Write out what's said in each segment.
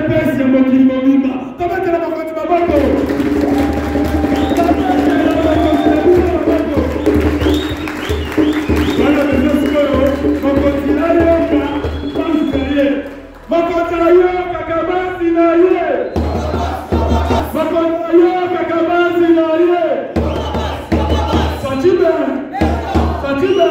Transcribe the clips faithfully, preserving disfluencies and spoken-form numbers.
pesi ya mokili mobimba. Tometela bakonzi maboko. Wana bezo sikoyo, bakonzi na yoka, bakonzi na ye. Bakonzi na yoka, kabasi na ye. Bakonzi na yoka, kabasi na ye. Fatima, Fatima.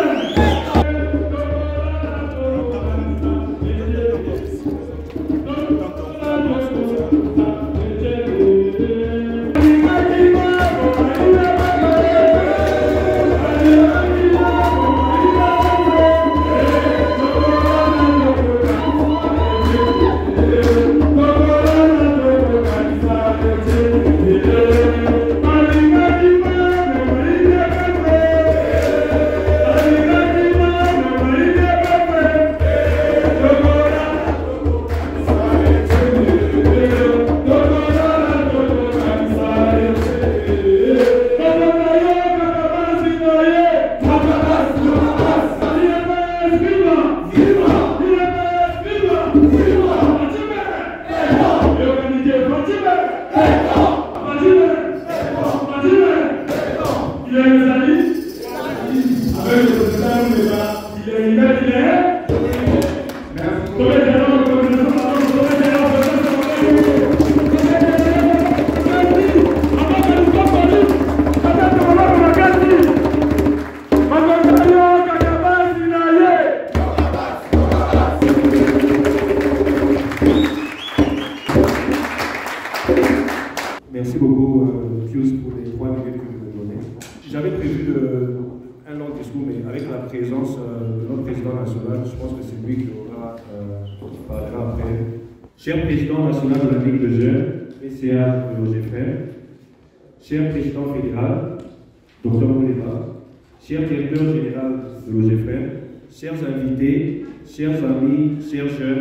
Merci beaucoup, euh, Pius, pour les trois minutes que vous me donnez. J'avais prévu de, un long discours, mais avec la présence euh, de notre président national, je pense que c'est lui qui aura euh, qui parlera après. Cher président national de la Ligue de jeunes, P C A de l'O G F R, cher président fédéral, docteur Mouleva, cher directeur général de l'O G F R, chers invités, chers amis, chers jeunes,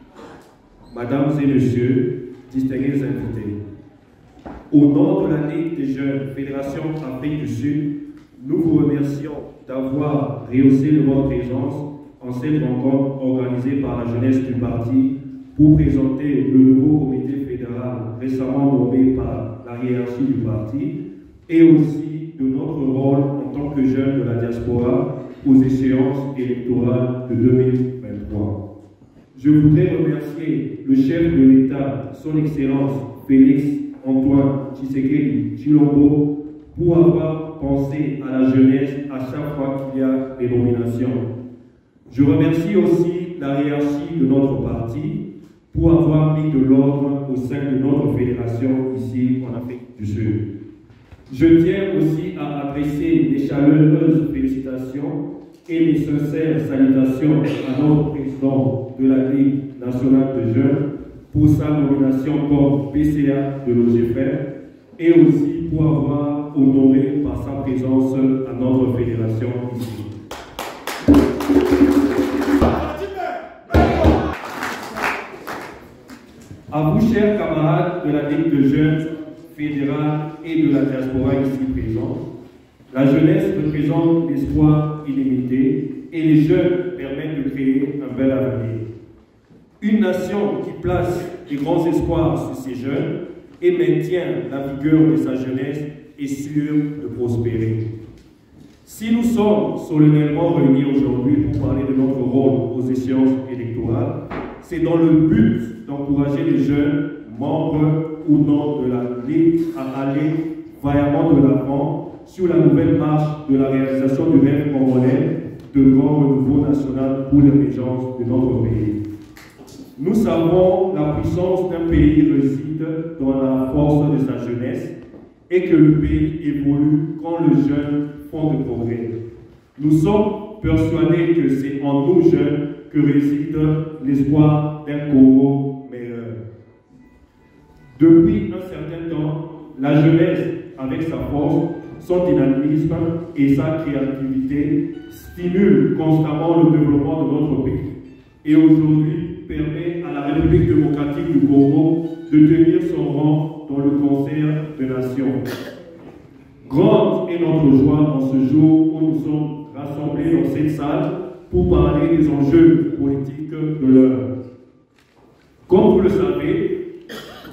mesdames et messieurs, distingués invités. Au nom de la Ligue des jeunes Fédération Afrique du Sud, nous vous remercions d'avoir rehaussé de votre présence en cette rencontre organisée par la jeunesse du parti pour présenter le nouveau comité fédéral récemment nommé par la hiérarchie du parti et aussi de notre rôle en tant que jeunes de la diaspora aux échéances électorales de deux mille vingt-trois. Je voudrais remercier le chef de l'État, son Excellence Félix Antoine Tshisekedi Tshilombo, pour avoir pensé à la jeunesse à chaque fois qu'il y a des nominations. Je remercie aussi la hiérarchie de notre parti pour avoir mis de l'ordre au sein de notre fédération ici en Afrique du Sud. Je tiens aussi à adresser les chaleureuses félicitations et les sincères salutations à notre président de la Ligue nationale de jeunes pour sa nomination comme P C A de l'O G F R et aussi pour avoir honoré par sa présence à notre fédération ici. À vous, chers camarades de la Ligue de jeunes fédérale et de la diaspora ici présente, la jeunesse représente l'espoir illimité et les jeunes permettent de créer un bel avenir. Une nation qui place de grands espoirs sur ses jeunes et maintient la vigueur de sa jeunesse est sûre de prospérer. Si nous sommes solennellement réunis aujourd'hui pour parler de notre rôle aux échéances électorales, c'est dans le but d'encourager les jeunes, membres ou non de la Ligue, à aller vaillamment de l'avant sur la nouvelle marche de la réalisation du rêve congolais de grand renouveau national pour l'émergence de notre pays. Nous savons la puissance d'un pays réside dans la force de sa jeunesse et que le pays évolue quand les jeunes font de progrès. Nous sommes persuadés que c'est en nous jeunes que réside l'espoir d'un Congo meilleur. Depuis un certain temps, la jeunesse, avec sa force, son dynamisme et sa créativité, stimule constamment le développement de notre pays. Et aujourd'hui, permet à la République démocratique du Congo de tenir son rang dans le concert des nations. Grande est notre joie en ce jour où nous sommes rassemblés dans cette salle pour parler des enjeux politiques de l'heure. Comme vous le savez,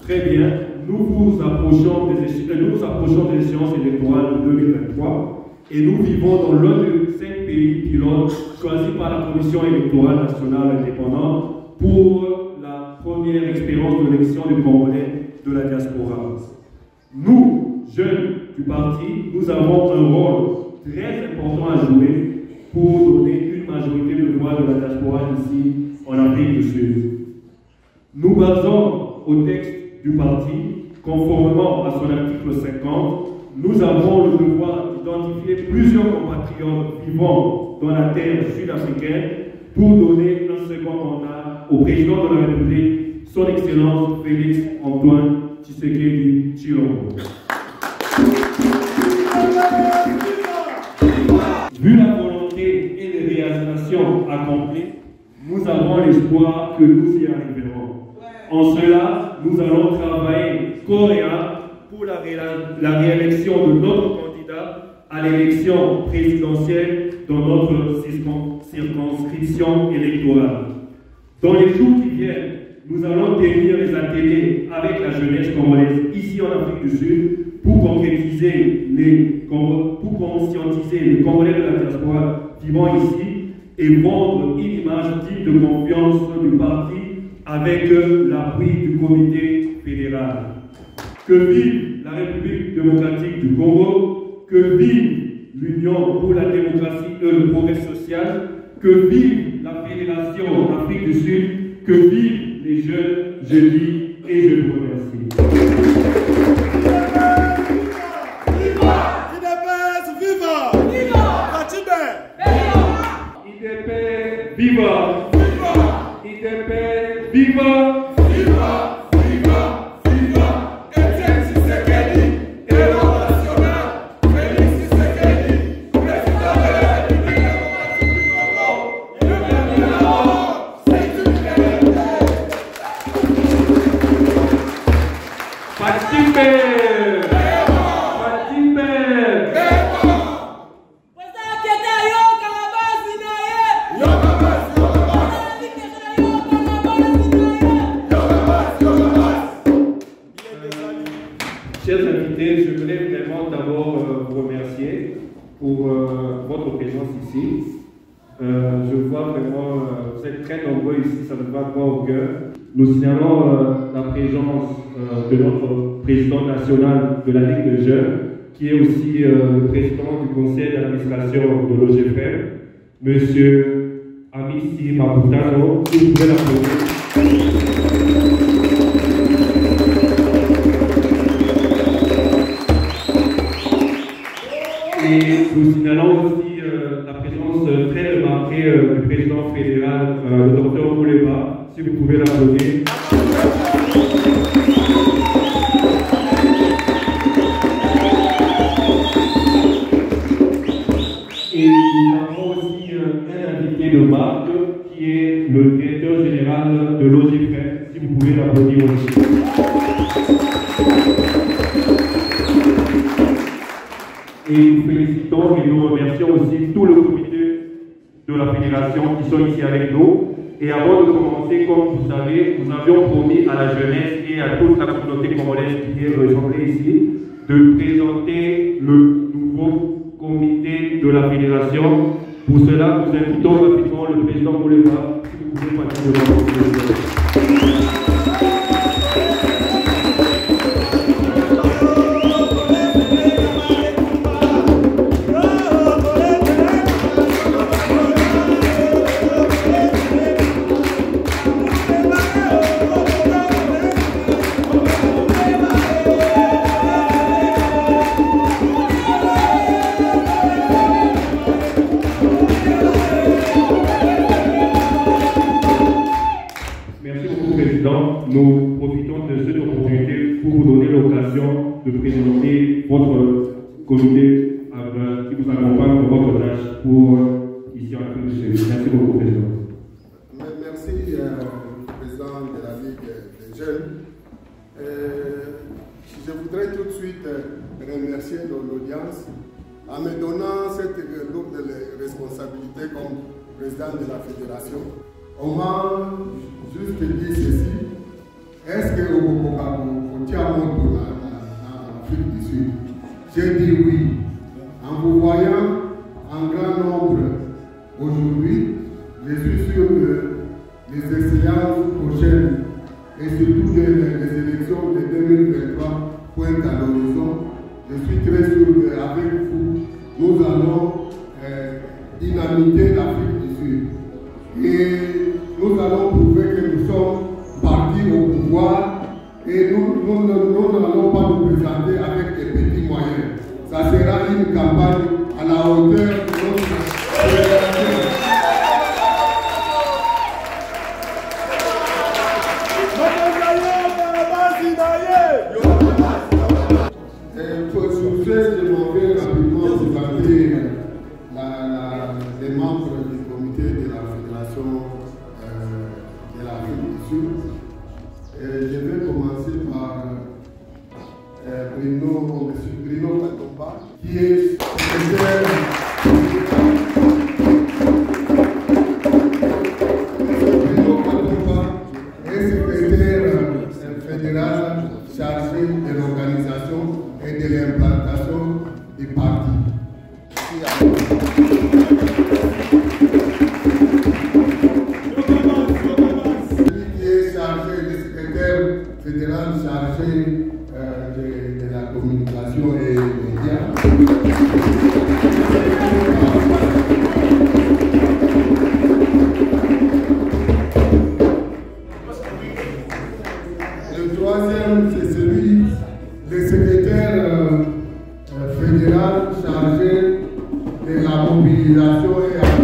Très bien, nous vous approchons des, éche nous nous approchons des échéances électorales de deux mille vingt-trois et nous vivons dans l'un des cinq pays pilotes choisis par la Commission électorale nationale indépendante pour la première expérience de l'élection du Congolais de la diaspora. Nous, jeunes du parti, nous avons un rôle très important à jouer pour donner une majorité de voix de la diaspora ici en Afrique du Sud. Nous basons au texte du parti, conformément à son article cinquante, nous avons le devoir d'identifier plusieurs compatriotes vivant dans la terre sud-africaine pour donner un second mandat au président de la République, son Excellence Félix Antoine Tshisekedi Tshilombo. Vu la volonté et les réalisations accomplies, nous avons l'espoir que nous y arriverons. En cela, nous allons travailler corps et âme pour la, ré la réélection de notre candidat à l'élection présidentielle dans notre circonscription électorale. Dans les jours qui viennent, nous allons tenir les ateliers avec la jeunesse congolaise ici en Afrique du Sud pour concrétiser les, pour conscientiser les Congolais de la diaspora vivant ici et vendre une image digne de confiance du parti avec l'appui du comité fédéral. Que vive la République démocratique du Congo, que vive l'Union pour la démocratie et le progrès social, que vive la Fédération Afrique du Sud, que vivent les jeunes, je dis et je vous remercie. Viva! I D P S, viva! Viva! Fatime! I D P S, viva! Viva! I D P S, viva! Viva! Viva! Viva! Etienne Tshisekedi, héros national! Félix Tshisekedi, président de la République démocratique du Congo! Le premier d'abord, c'est une vérité! Fatime! Chers invités, je voulais vraiment d'abord euh, vous remercier pour euh, votre présence ici. Euh, je vois vraiment, euh, vous êtes très nombreux ici, ça me va droit au cœur. Nous signalons euh, la présence euh, de notre président national de la Ligue des Jeunes, qui est aussi euh, le président du conseil d'administration de l'O G F M, M. Amissi Maputano, si vous pouvez l'applaudir. Et nous signalons aussi euh, la présence euh, très remarquée euh, du président fédéral, euh, le docteur Mouleba, si vous pouvez l'applaudir. Et nous avons aussi euh, un invité de marque qui est le directeur général de l'O G F M, si vous pouvez l'applaudir aussi. Et nous félicitons et nous remercions aussi tout le comité de la fédération qui sont ici avec nous. Et avant de commencer, comme vous savez, nous avions promis à la jeunesse et à toute la communauté congolaise qui est rejointe ici de présenter le nouveau comité de la fédération. Pour cela, nous invitons rapidement le président Mouleba, si vous pouvez passer devant le président. Nous profitons de cette opportunité pour vous donner l'occasion de présenter votre comité euh, qui vous accompagne pour votre tâche pour euh, ici en Afrique du Sud. Merci beaucoup, Président. Merci, euh, Président de la Ligue des Jeunes. Euh, je voudrais tout de suite remercier l'audience en me donnant cette lourde responsabilité comme Président de la Fédération. On m'a juste dit ceci. Est-ce que au Congo tiers-monde en Afrique du Sud. J'ai dit oui. En vous voyant en grand nombre aujourd'hui, je suis sûr que les excellences prochaines et surtout les, les élections de deux mille vingt-trois pointent à l'horizon. Je suis très sûr qu'avec vous, nous allons euh, dynamiter l'Afrique du Sud. Et nous allons prouver que nous sommes partis au pouvoir et nous, nous, nous n'allons pas nous présenter avec des petits moyens. Ça sera une campagne à la hauteur de notre génération. Sur ce, je m'en vais rapidement présenter la, la, les membres du comité de la Fédération euh, de l'Afrique du Sud. Et je vais commencer par euh, Bruno, M. Bruno Katomba, qui est secrétaire. Bruno Katomba est secrétaire fédéral chargé de l'organisation et de l'implantation du parti. Celui qui est chargé, le secrétaire fédéral chargé euh, de, de la communication et des médias. Le troisième, c'est celui, le secrétaire euh, euh, fédéral chargé de la mobilisation et à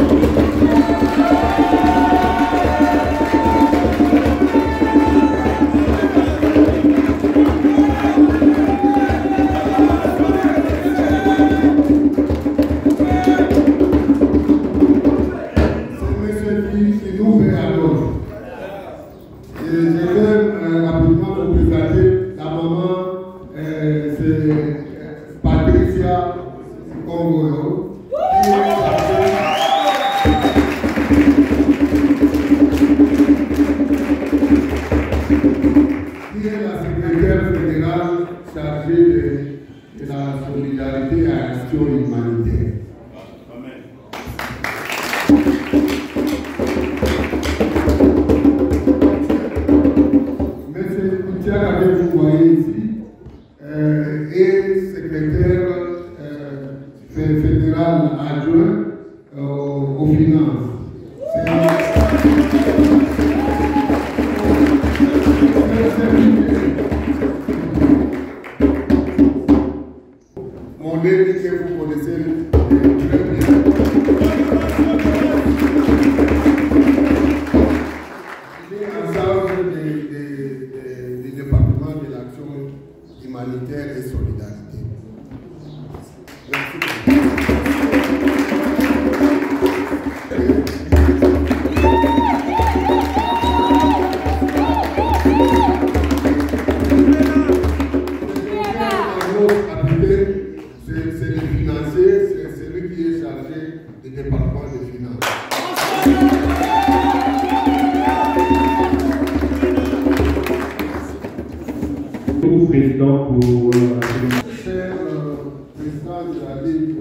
président pour cher euh, président de la Ligue,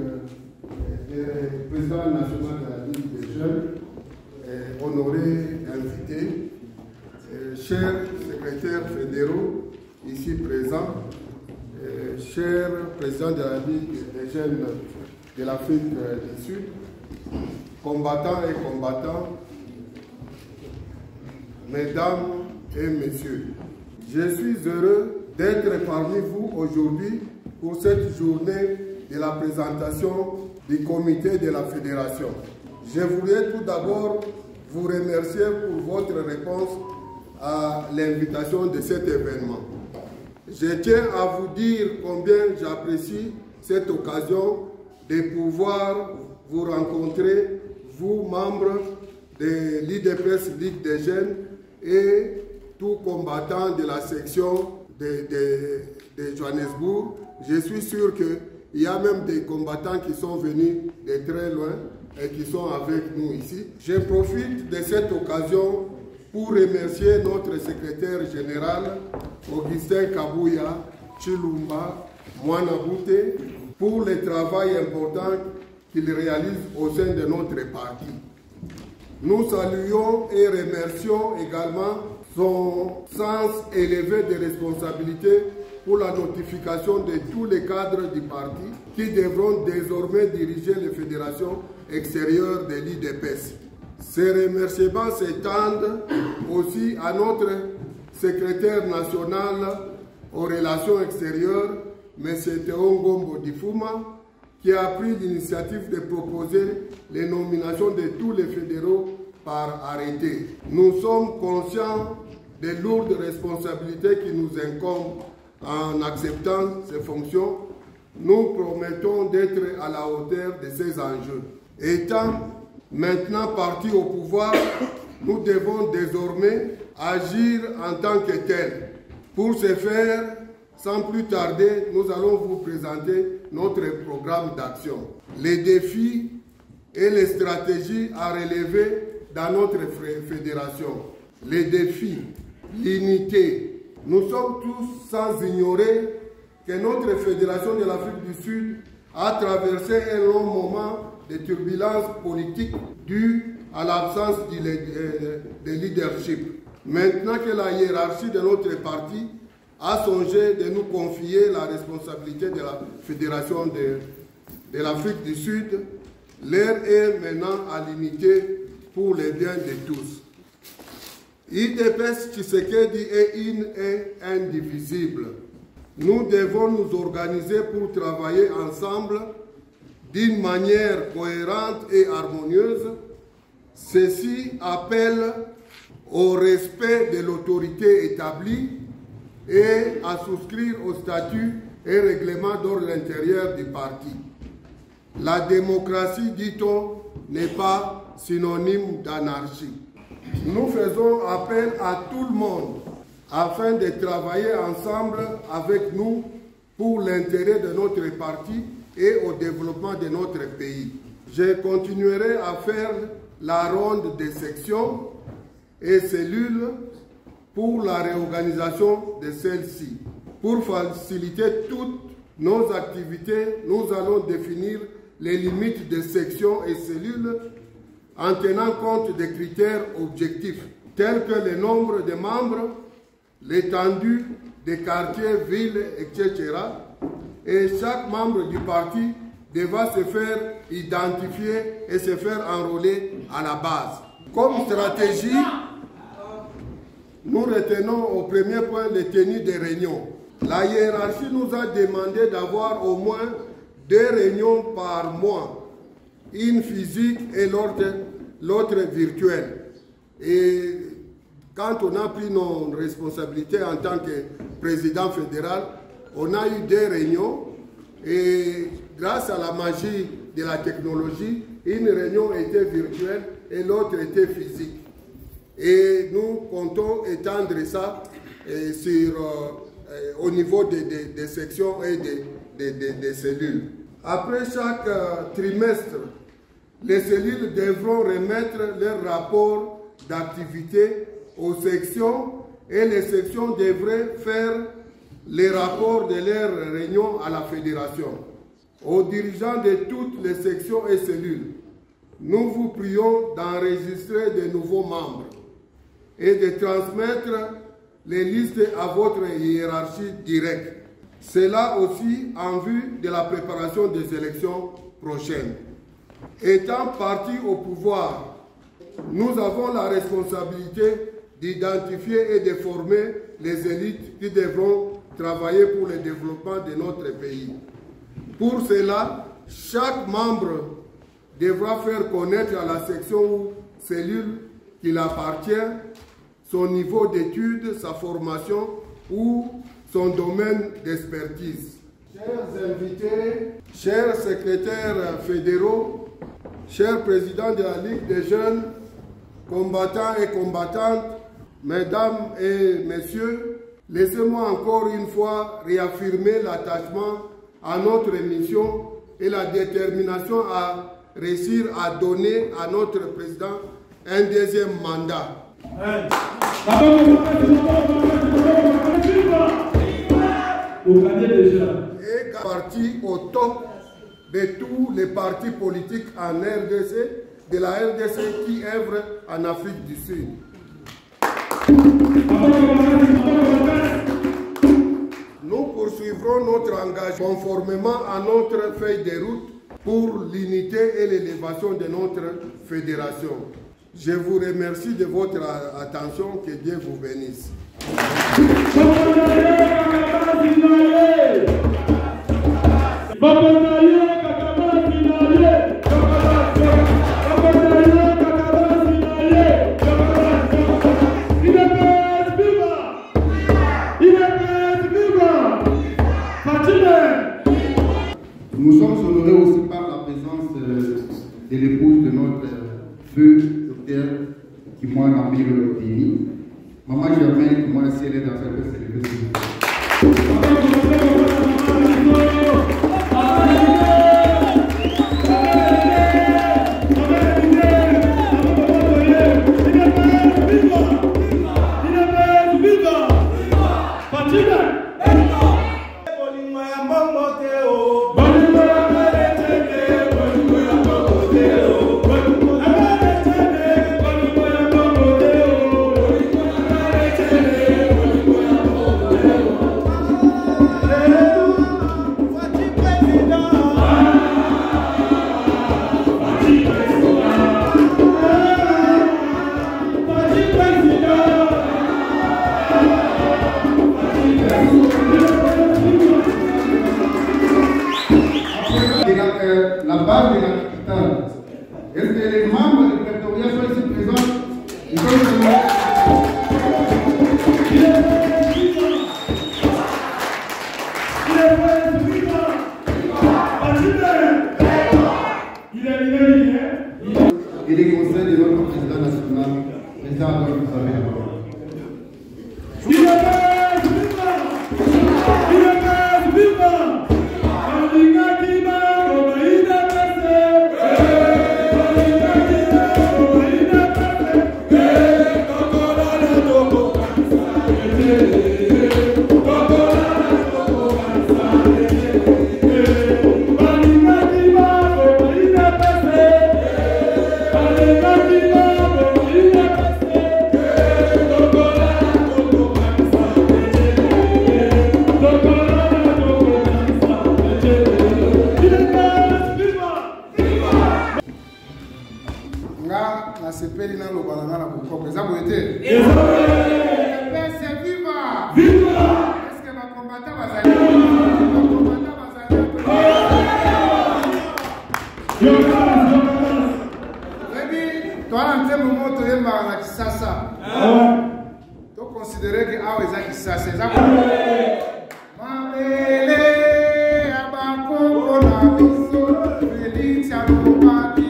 euh, président national de la Ligue des jeunes, euh, honoré invité, euh, chers secrétaires fédéraux ici présents, euh, cher président de la Ligue des jeunes de l'Afrique du Sud, combattants et combattants, mesdames et messieurs, je suis heureux d'être parmi vous aujourd'hui pour cette journée de la présentation du comité de la fédération. Je voudrais tout d'abord vous remercier pour votre réponse à l'invitation de cet événement. Je tiens à vous dire combien j'apprécie cette occasion de pouvoir vous rencontrer, vous, membres de l'I D P S Ligue des jeunes et tout combattant de la section de, de, de Johannesburg. Je suis sûr qu'il y a même des combattants qui sont venus de très loin et qui sont avec nous ici. Je profite de cette occasion pour remercier notre secrétaire général, Augustin Kabouya Chilumba Mwanabute, pour le travail important qu'il réalise au sein de notre parti. Nous saluons et remercions également son sens élevé de responsabilité pour la notification de tous les cadres du parti qui devront désormais diriger les fédérations extérieures de l'I D P S. Ces remerciements s'étendent aussi à notre secrétaire national aux relations extérieures, M. Théongombo Difuma, qui a pris l'initiative de proposer les nominations de tous les fédéraux par arrêté. Nous sommes conscients des lourdes responsabilités qui nous incombent en acceptant ces fonctions. Nous promettons d'être à la hauteur de ces enjeux. Étant maintenant partis au pouvoir, nous devons désormais agir en tant que tels. Pour ce faire, sans plus tarder, nous allons vous présenter notre programme d'action. Les défis et les stratégies à relever dans notre fédération. Les défis, l'unité. Nous sommes tous sans ignorer que notre fédération de l'Afrique du Sud a traversé un long moment de turbulences politiques dues à l'absence de leadership. Maintenant que la hiérarchie de notre parti a songé de nous confier la responsabilité de la Fédération de, de l'Afrique du Sud, l'heure est maintenant à l'unité pour le bien de tous. I D P S Tshisekedi est une et indivisible. Nous devons nous organiser pour travailler ensemble d'une manière cohérente et harmonieuse. Ceci appelle au respect de l'autorité établie et à souscrire aux statuts et règlements d'ordre intérieur du parti. La démocratie, dit-on, n'est pas synonyme d'anarchie. Nous faisons appel à tout le monde afin de travailler ensemble avec nous pour l'intérêt de notre parti et au développement de notre pays. Je continuerai à faire la ronde des sections et cellules pour la réorganisation de celles-ci. Pour faciliter toutes nos activités, nous allons définir les limites des sections et cellules en tenant compte des critères objectifs, tels que le nombre de membres, l'étendue des quartiers, villes, et cetera. Et chaque membre du parti devra se faire identifier et se faire enrôler à la base. Comme stratégie, nous retenons au premier point les tenues des réunions. La hiérarchie nous a demandé d'avoir au moins deux réunions par mois, une physique et l'autre virtuelle. Et quand on a pris nos responsabilités en tant que président fédéral, on a eu deux réunions et grâce à la magie de la technologie, une réunion était virtuelle et l'autre était physique. Et nous comptons étendre ça euh, sur, euh, au niveau des, des, des sections et des, des, des, des cellules. Après chaque euh, trimestre, les cellules devront remettre leur rapport d'activité aux sections et les sections devraient faire les rapports de leurs réunions à la fédération. Aux dirigeants de toutes les sections et cellules, nous vous prions d'enregistrer de nouveaux membres et de transmettre les listes à votre hiérarchie directe. Cela aussi en vue de la préparation des élections prochaines. Étant partis au pouvoir, nous avons la responsabilité d'identifier et de former les élites qui devront travailler pour le développement de notre pays. Pour cela, chaque membre devra faire connaître à la section ou cellule qu'il appartient son niveau d'études, sa formation ou son domaine d'expertise. Chers invités, chers secrétaires fédéraux, chers présidents de la Ligue des jeunes, combattants et combattantes, mesdames et messieurs, laissez-moi encore une fois réaffirmer l'attachement à notre mission et la détermination à réussir à donner à notre président un deuxième mandat. Et parti au top de tous les partis politiques en R D C, de la R D C qui œuvrent en Afrique du Sud. Nous poursuivrons notre engagement conformément à notre feuille de route pour l'unité et l'élévation de notre fédération. Je vous remercie de votre attention, que Dieu vous bénisse. Nous sommes honorés aussi par la présence de l'épouse de notre feu, docteur Kimoy Mambir Lotini. Maman Germaine, moi aussi elle est dans cette célébration. La base de la capitale. Est-ce que les membres du prétoriat sont ici présents? Ils sont présents. Et les conseils de notre président national, président Adolphe Savera. nasepeli na lobalanga na bokoko eza boye te pese viva eske bakombata bazali bakombata bazali ebi towana nzembo moko toyembaka na kisasa tokonsidere ke awa eza kisasa eza mabele ya bakoko na biso felix alobaki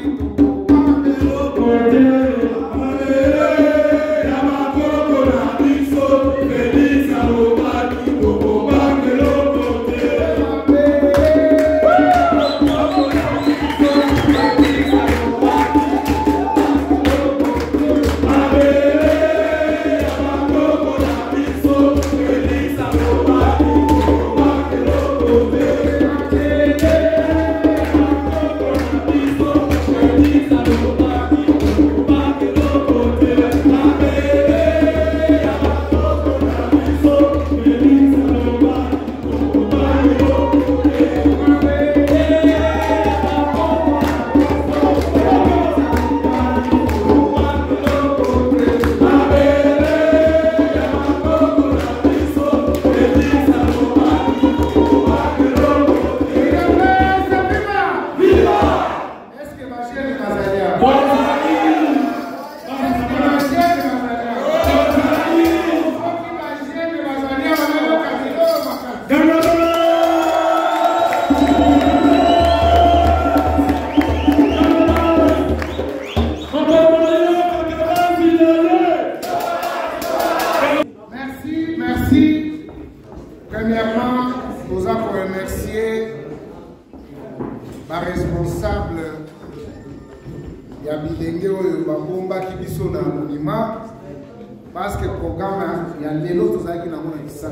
responsable ya bilenge oyo babombaki biso na anonymat parce que le programme, il y a les autres qui ont ça.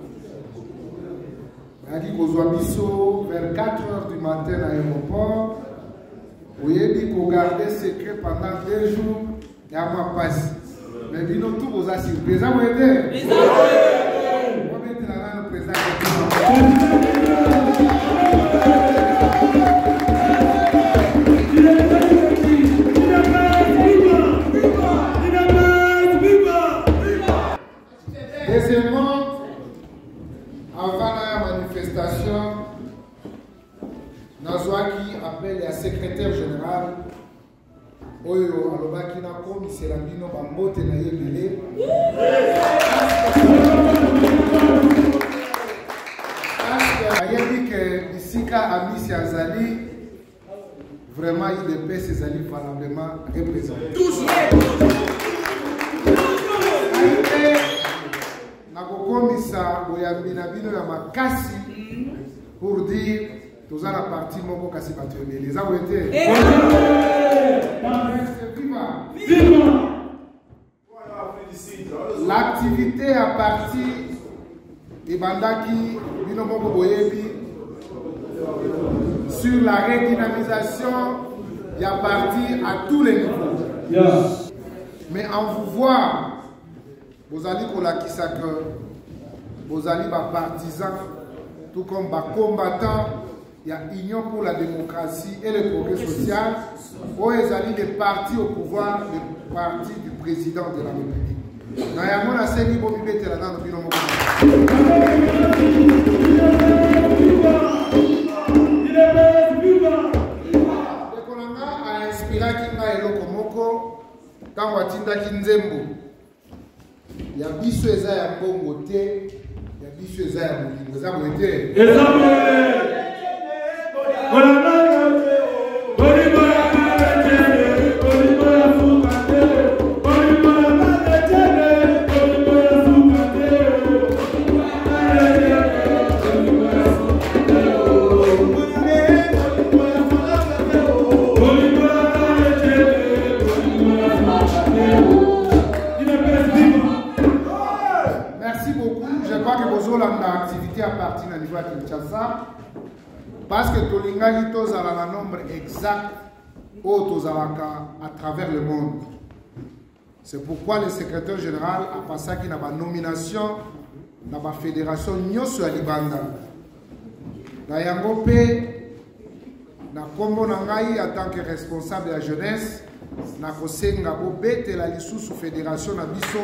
Il y a Biso vers quatre heures du matin à l'aéroport. Vous avez dit qu'on gardait secret pendant deux jours. Il y a ma passe. Mais dis nous tous vos assises. Le président vous aidez. Le président deuxièmement, avant la manifestation, Nazwaki appelle le secrétaire général Oyo Alobaki na commissaire Bino Bambote na Yebele. Parce qu'il a dit que Bissika Amissi Azali, vraiment il dépêche ses alliés valablement représentés. Tous Nakokomisa Boyambina Bino ya makasi pour dire tous à la partie moko kasi batone les a été l'activité à partir de Bandaki Bino moko boyebi sur la redynamisation il y a parti à tous les niveaux. Yeah. Mais en vous voir vous allez pour la Kisaka, vous allez par partisans, tout comme par combattants, il y a Union pour la démocratie et le progrès social, où vous allez des partis au pouvoir, le parti du président de la République. Dans la monde, c'est libre de mettre là-dedans depuis longtemps. Le Kolanga a inspiré Kinga et Lokomoko, quand Watinda Kinzembo. Il y a biso eza ya bongo te, il y a biso eza ya molingo eza boete. Eza boete. Activité à partir du niveau de Kinshasa parce que Tolinga tous a la nombre exact à travers le monde. C'est pourquoi le secrétaire général a passé qui n'a pas nomination dans la fédération Nyoso Alibanda. Na yango pe na kombo na ngai en tant que responsable de la jeunesse na kosenga bo bete la lisusu fédération na biso.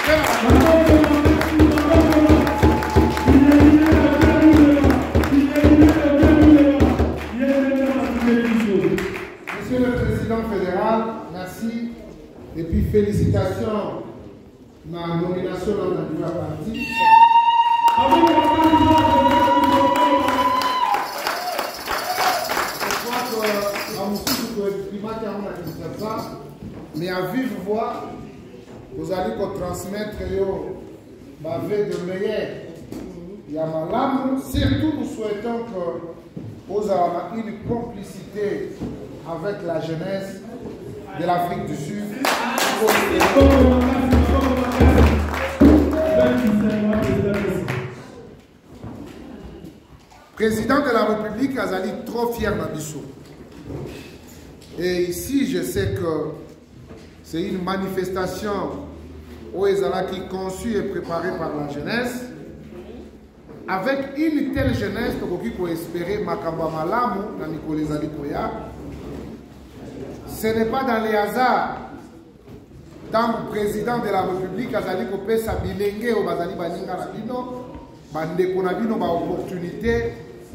Monsieur le Président fédéral, merci. Et puis félicitations pour ma nomination dans la nouvelle partie. Je crois que mais à vive voix, vous allez transmettre ma vie de meilleur. Yamalam, surtout nous souhaitons que vous ayez une complicité avec la jeunesse de l'Afrique du Sud. Président de la République, Azali trop fier d'Abisso. Et ici, je sais que c'est une manifestation où Ezala qui est conçue et préparée par la jeunesse. Avec une telle jeunesse, nous pouvons espérer Makamba Malamu, ce n'est pas dans les hasards. Tant que président de la République, Azali Kopé Sabilenge ou Bazali Baninga Rabino, Bande Konabino, ba opportunité,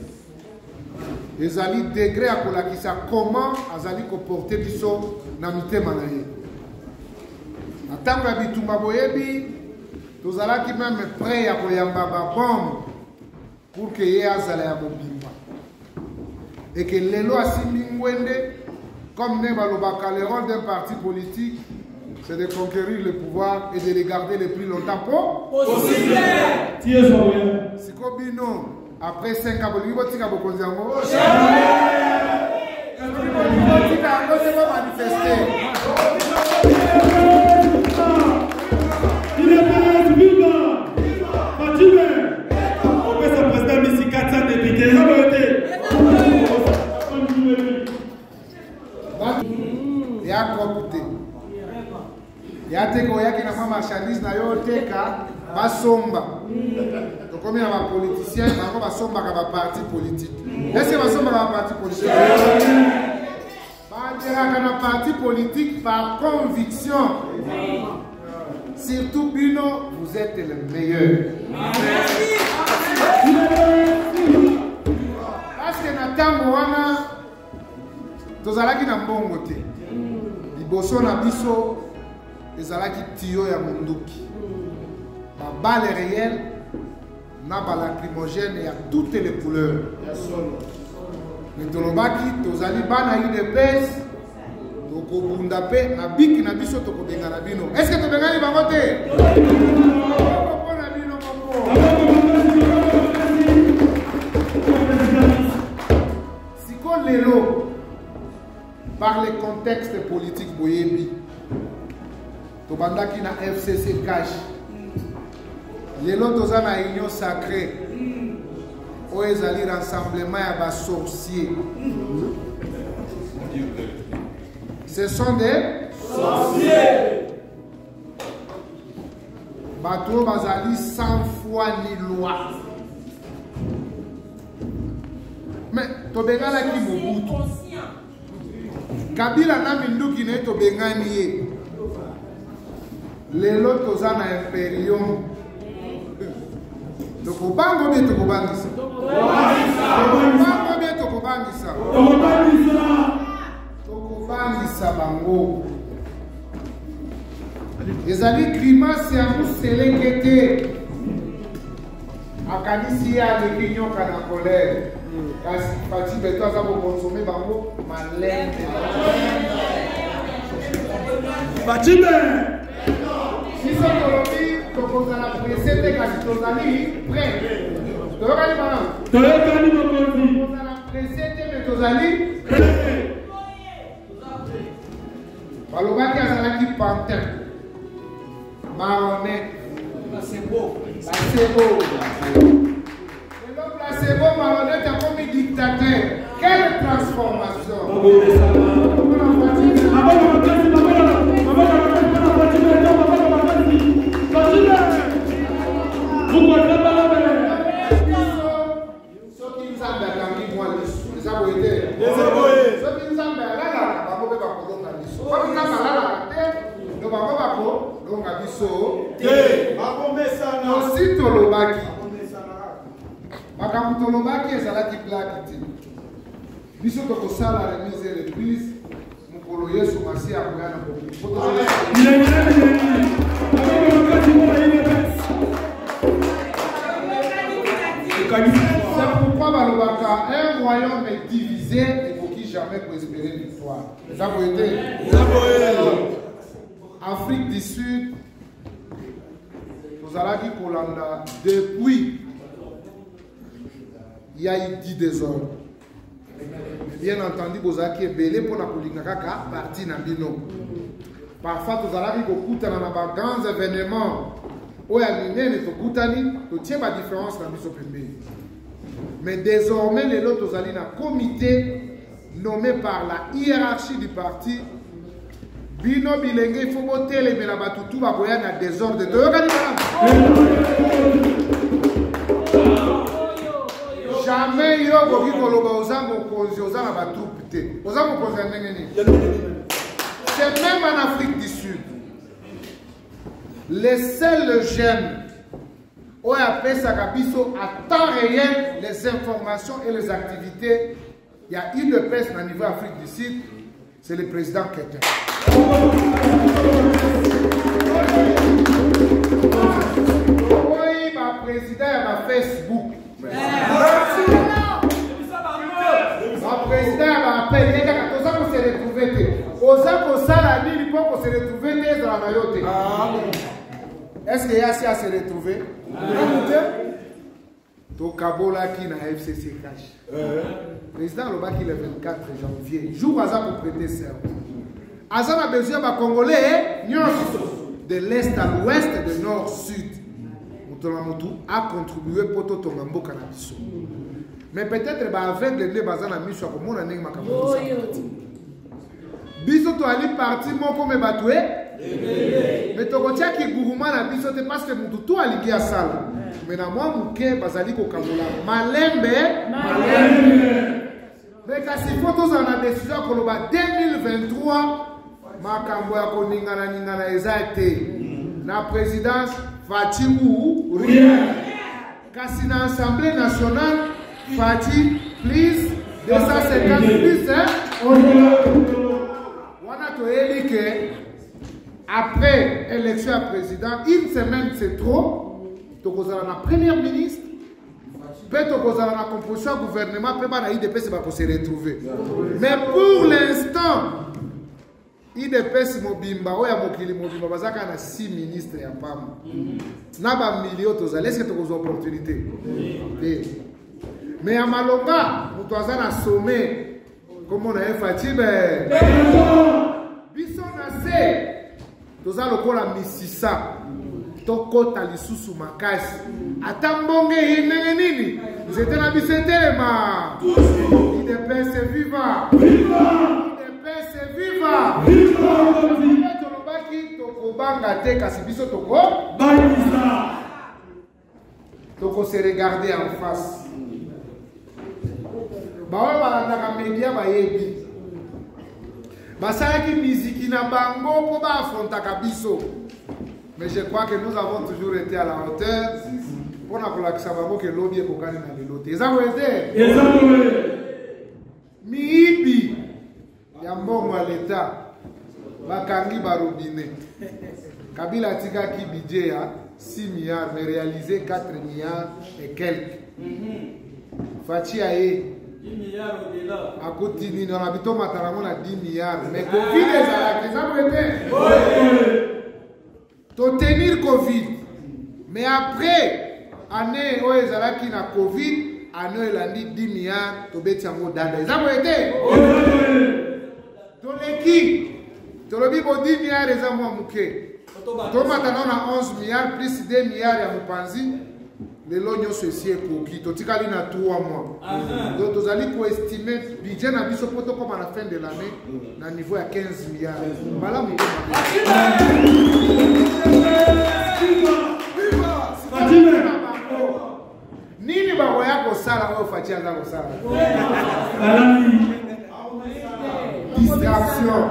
Ezali degré à Kolakisa, comment Azali Koporte Biso Namite Manaye. En tant que Bitumba Boyebi, nous allons même prêts à Koyamba Bombe. Pour que y ait un Bobimba. Et que les lois Simingwende, comme le rôle d'un parti politique, c'est de conquérir le pouvoir et de les garder le plus longtemps possible. Si Kobino, après cinq ans, vous avez dit que vous avez manifesté. Fatime Perez, viva! Fatime! On peut se président ici quatre cents députés. Ça va être. Il y a quoi? Il y a des gens qui ont marchandise na yo teka basomba. Donc comme il y a des politiciens, ils ont basomba comme parti politique. Est-ce que basomba comme parti politique? Pas dire comme parti politique par conviction. Surtout Bino, vous êtes le meilleur. Parce que na tango wana tozalaki na mbongo te. Liboso na biso ezalaki tiyo ya munduki. Ba balle réelle na ba lacrymogène et à toutes les couleurs. Mais tolobaki tozali bana I D P S toko bunda pe na biki na biso toko benga na bino. Est-ce que to benga ni bango te? Toko na bino moko. Siko lelo par les contextes politiques boyebi tobandaki na F C C cash lelo toza na union sacrée oyo ezali rassemblement ya basorciers. Ce sont des sorciers. Bato bazali sans foi ni loi. Mais tobengalaki Mobutu. Kabila na minduki ne tobengani ye. Lelo toza na imperium. Tokobango bie tokobangisa. Tokobango bie tokobangisa. Tokobangisa bango. Ezali grimace ya muselenge te. Akanisi ya aleki nyoka na colère. Kasi Fati beto aza koconsommer bango malende. Fatime! Si ce tolobi tokozala pressé te kasi tozali prêt. Toyokani bana? Toyokani mokonzi. Tozala pressé te mais tozali prêt. Balobaki azalaki pantin. Maronnette. Placebo. Placebo. Le placebo marionnette a commis dictateur. Quelle transformation! Aussi tolobaki makambo tolobaki ezalaki plaki te biso tokosala remise et reprise mokolo Yesu Masiya akoya na c'est pourquoi balobaka un royaume divisé ekoki jamais prospérer victoire. Eza boye te. Afrique du Sud tozalaki kolanda depuis il y a eu dix désordres. Bien entendu, vous avez belé pour la politique parti na bino. Parfois, vous avez kokutana na ba grands événements. Oya minene to kutani, to tient pas différence na biso pembe. Mais désormais, les autres vous allez na comité nommé par la hiérarchie du parti. Bino bilenge faut boter les mais la batutu ba boya na désordre. Jamais yo boki koloba ozango konzi ozanga ba troupe te. Ozango konzi ndengeni. C'est même en Afrique du Sud. Les seuls jeunes ont appelé ça kabiso à temps réel les informations et les activités. Il y a une de presse au niveau Afrique du Sud, c'est le président Keter. Oui, ma président à Facebook. Le président m'a appelé, il y a des gens qui se retrouvent. Aux gens qui se retrouvent dans la maillotée. Est-ce qu'il y a assez à se retrouver? Donc, Kabola qui na F C C cash. Le président Lobaki le vingt-quatre janvier. Jour à ça pour prêter serment. Azan a besoin de Congolais. de l'est à l'ouest, de nord sud. Moutolamutu a contribué pour tout ton ambo cannabis. Mais peut-être bah avec les bazana mission comme on a né makabosa. Biso to ali parti moko me batoué. Mais to kotia ki guruma na biso te parce que mutu to ali kia sala. Mais na moi muke bazali ko kamola. Malembe, malembe. Mais kasi photos en a décision koloba deux mille vingt-trois makambo ya koningana ningana ezate. Na présidence Fati ou rien. Kasi na Assemblée nationale Fati, please, deux cent cinquante plus, hein? On a dit que après élection à président, une semaine c'est trop. Tu as la première ministre, peut-être tu as la composition du gouvernement, peut-être I D P S va se retrouver. Mais pour l'instant, I D P S Mobimba, Oya Mokili Mobimba, Bazaka a six ministres et un pam. N'a pas million, tu as laissé tes opportunités. Mais à Malonga, nous avons un sommet, comme on a fait Fatime. Bisson Nassé, nous avons la Mississa, Toko Talisusu Makasi. Atambonge Hinenini, nous étions à Bissétéma. Il est P S viva. Il est P S viva. Viva. Tolobaki, Toko Banga Te, Kasibiso Toko. Toko se regarder en face. Bawe balandaka media bayebi basalaki musique na bango po ba affrontaka biso. Mais je crois que nous avons toujours été à la hauteur pour na kolakisa bango ke lobby ekokani na lelote eza wete eza wete miibi ya mbongo ya leta bakangi barobine Kabila atikaki budget ya six milliards mais réalisé quatre milliards et quelques. Fachi aye dix milliards au-delà. À côté de nous, on habite au Mataramon à dix milliards. Mais Covid est à la question. To tenir Covid. Mais après, année où ils ont qui na Covid, année il a dit dix milliards, to beti en mode dada. Ça vous été? To l'équipe. To le bibo dix milliards les amours mouké. To Mataramon a onze milliards plus deux milliards à Moupanzi. Les lognons ceci est coquille, tu as dit trois mois. Donc, tu as dit pour estimer le budget na biso poto comme à la fin de l'année, na niveau à quinze milliards. Voilà mon Nini ba roya ko sala ko fatia za ko sala. Distraction.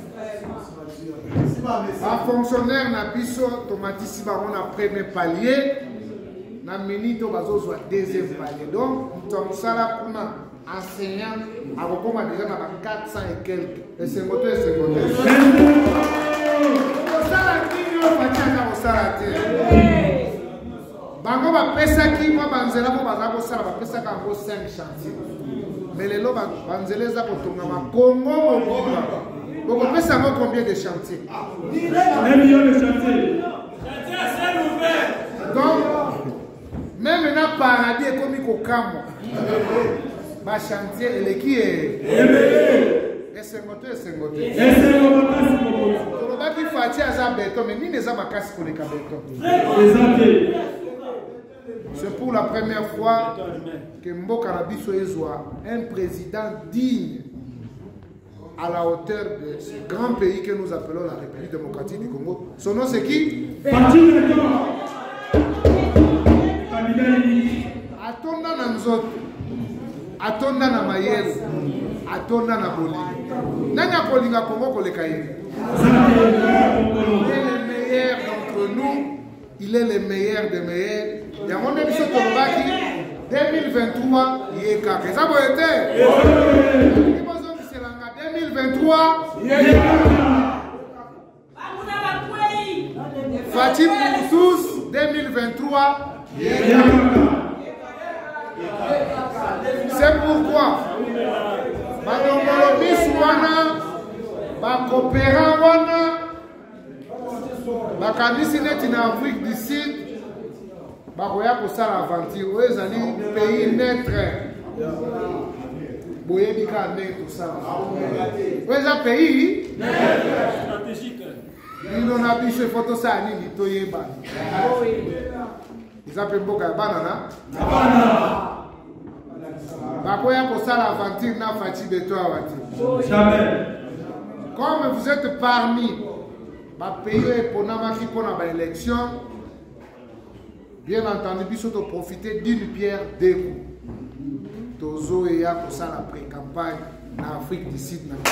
Un fonctionnaire na biso automatique ba on a premier palier. Na minito bazo deuxième palier. Donc, nous sommes là pour enseignant à recommander déjà dans quatre cents et quelques. Et c'est moto et c'est moto. Bango ba pesa ki mo banzela mo bazako sala ba pesa ka ngo cinq chantiers. Mais les lots banzela za ko tonga ma Congo mo biba. Boko pesa mo combien de chantiers? un million de chantiers. Chantier à ciel ouvert. Donc même maintenant, paradis est comme il ma chantier, elle est qui est et c'est moto et c'est moto. Et c'est moto. On va dire qu'il faut un béton, mais ni les hommes à casse pour les béton. C'est pour la première fois que Mboka Rabiso soit un président digne à la hauteur de ce grand pays que nous appelons la République démocratique du Congo. Son nom c'est qui? Atonda na nzoto, atonda na mayele, atonda na bolingo. Nani akolinga Congo koleka ye? Il est le meilleur d'entre nous, il est le meilleur des meilleurs. Yango nde biso tolobaki deux mille vingt-trois yekaka. Eza boye te? Liboso biselanga deux mille vingt-trois yekaka. Fati pour tous deux mille vingt-trois. C'est pourquoi Badongolobis wana bakopera wana bakanisi neti na Afrique du Sud bakoya kosala aventure oyo ezali pays neutre boyebika nde tosala oyo eza pays stratégique Ino na biso photo sa nini to yeba. Ils appellent Boka banana. Banana. Bakoya ko sala aventure na fati beto aventure. Jamais. Comme vous êtes parmi ba pays pour na maki pour na ba élection, bien entendu biso to profiter d'une pierre deux coups. Tozo et ya ko sala pré-campagne na Afrique du Sud na.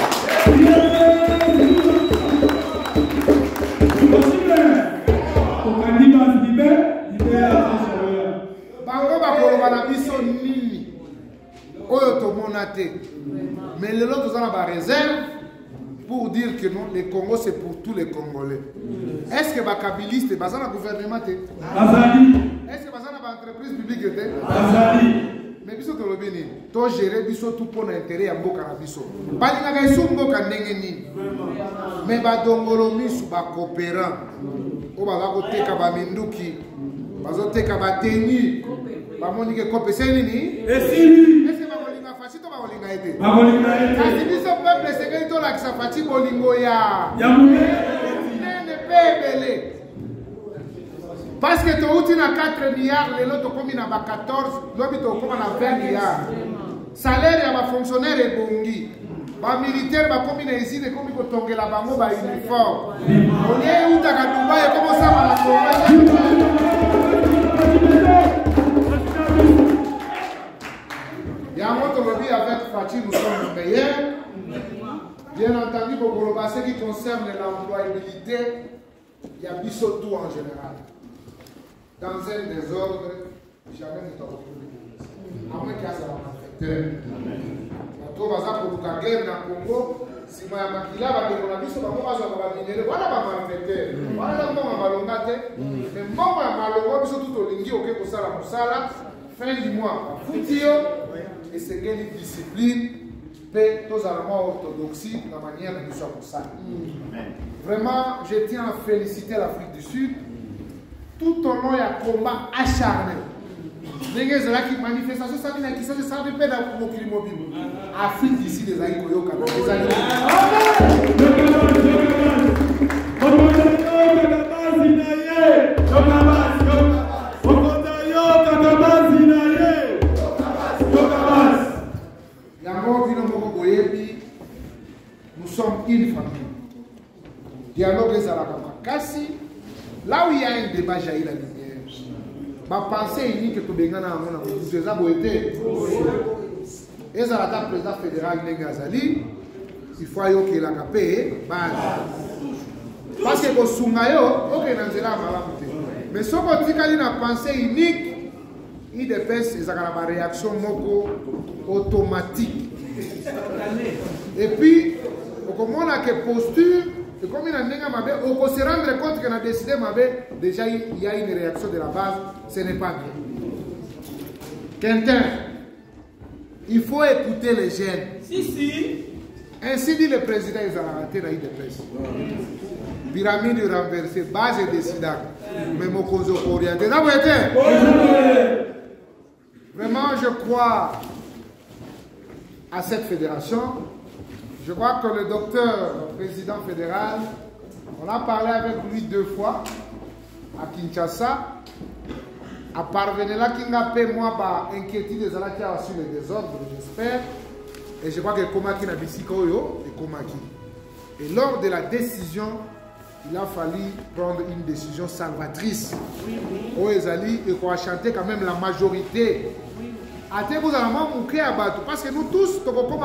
Bango bakoloba na biso nini oyo tomona te, mais lelo tozana ba réserve pour dire que non, le Congo c'est pour tous les Congolais. Est-ce que ba kabiliste bazana gouvernement te? Bazali. Est-ce que bazana ba entreprise publique te? Bazali. Mais biso tolobi nini to gérer biso tout pour l'intérêt ya mboka na biso balinga ga iso mboka ndenge nini, mais badongolo misu ba coopérant o baza koteka ba minduki bazoteka ba teni bamoni ke kope c'est nini esili ese ba kolinga faci to ba kolinga ete ba kolinga ete kasi biso peuple sekeli to la faci bolingo ya ya munene pebele. Parce que tu as quatre milliards, les autres commis na quatorze, l'autre tu as vingt milliards. Salaire ya ba fonctionnaire et bongi. Ba militaire ba commis na ici de commis ko tongela bango ba uniforme. On est où ta Dubaï comment ça va la Il y a un autre lobby avec Fatih, nous sommes meilleurs. Bien entendu, pour ce qui concerne l'employabilité, il y a biso tout en général. Dans un désordre, jamais ne t'en retrouve. À moins qu'il y ait un malfaiteur. Quand on va pour la guerre dans le Congo, si on a un maquillage, on a dit que on va minéré. Voilà ma malfaiteur. Voilà mon malongate. Mais mon malongate, ils sont tout au lingi, ok, pour ça, la moussala. Fin du mois, foutio. Et c'est quelle discipline, paix, tous allemands orthodoxie, la manière de nous pour ça. Vraiment, je tiens à féliciter l'Afrique du Sud. Tout au long, il y a un combat acharné. Les gens qui manifestent, ça veut dire qu'ils sont des paix dans le climat mobile. Afrique d'ici, des aïe koyoka, des aïe. Nous sommes une famille. Dialogue est à la Kamakasi. Là où il y a un débat, j'ai la lumière. Ma pensée unique que tu as dit, c'est un été. Et ça, la président fédéral Nengazali, il faut que la paix parce que le Sungayo, ok, dans la mais si on dit qu'il y a une pensée unique, il dépêche une réaction automatique. Et puis, comme on a que posture, et comme il a on peut se rendre compte qu'on a décidé, déjà il y a une réaction de la base, ce n'est pas bien. Quentin, il faut écouter les jeunes. Si, si. Ainsi dit le président Izalaté dans l'I-D-P-S. Pyramide renversée, base et décidant. Mais mon cause orienté. Vraiment, je crois à cette fédération. Je crois que le docteur, le président fédéral, on a parlé avec lui deux fois à Kinshasa. À parvenir là, qu'il n'a pas moi bah, inquiétude des alaki sur les désordres, j'espère. Et je crois que Komaki n'a Bissikoyo et Komaki. Et lors de la décision, il a fallu prendre une décision salvatrice. Au Ezali, et qu'on a chanté quand même la majorité. Parce que nous tous,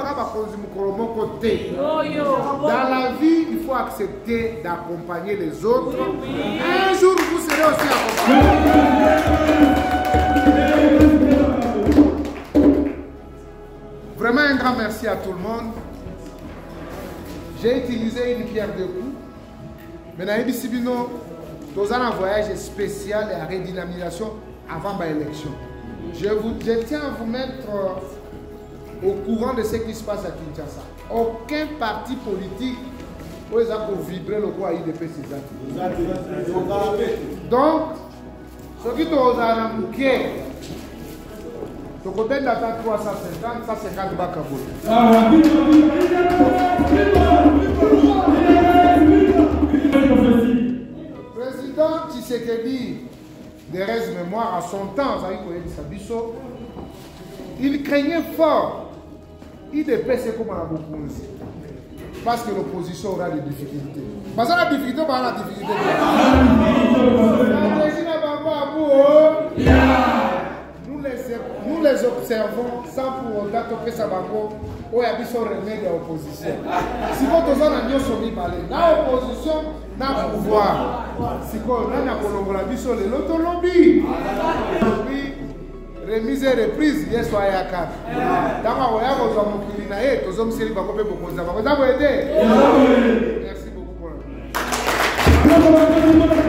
dans la vie, il faut accepter d'accompagner les autres. Un jour, vous serez aussi accompagnés. Vraiment un grand merci à tout le monde. J'ai utilisé une pierre de coups. Maintenant, nous avons un voyage spécial et à redynamisation avant l'élection. Je, vous, je tiens à vous mettre euh, au courant de ce qui se passe à Kinshasa. Aucun parti politique peut vibrer le roi I D P S. Donc, ce qui est aux Arambouquets, le côté d'attente trois cent cinquante, ça c'est quatre Bakabo. Tshisekedi, de reste mémoire, à son temps, il craignait fort. Il dépêchait comme un Bokunzi. Parce que l'opposition aura des difficultés. Parce que la difficulté, pas la difficulté. Nous les, nous les observons sans pour autant que ça va où il y a des remèdes à l'opposition. Si vous avez un yosomi balé, la opposition n'a pouvoir. Si vous avez un collaboration, les autres lobby. Remise et reprise, yes, soit à quatre. Dans ma voyage, vous avez mon clinaïe, tous hommes série, beaucoup beaucoup de choses. Vous avez aidé. Merci beaucoup pour